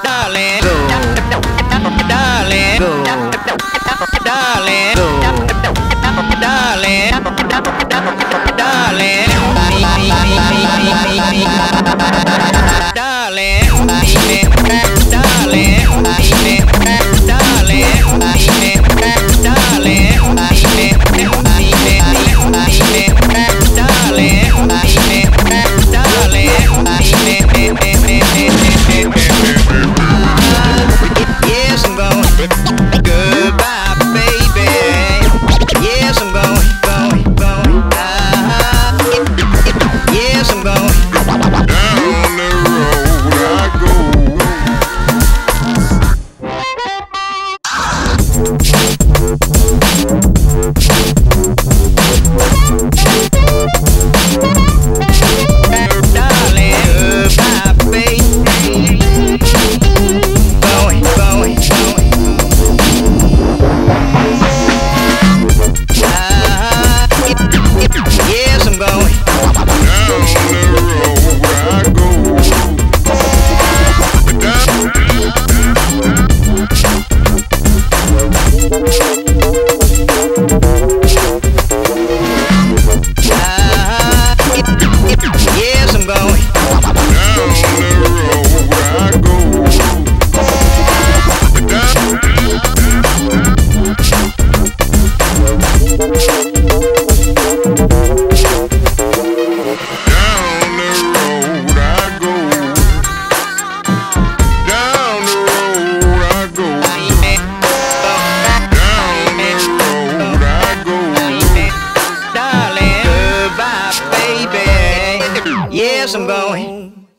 darling, go, darling, go, darling, go, darling, darling, yes, I'm going. Goodbye, baby. Yes, I'm going. Yes, I'm going. Down the road I go. Yes, I'm going.